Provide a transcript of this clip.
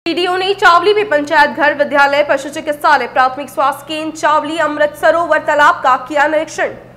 DDO ने चावली में पंचायत घर, विद्यालय, पशु चिकित्सालय, प्राथमिक स्वास्थ्य केंद्र चावली, अमृत सरोवर तालाब का किया निरीक्षण।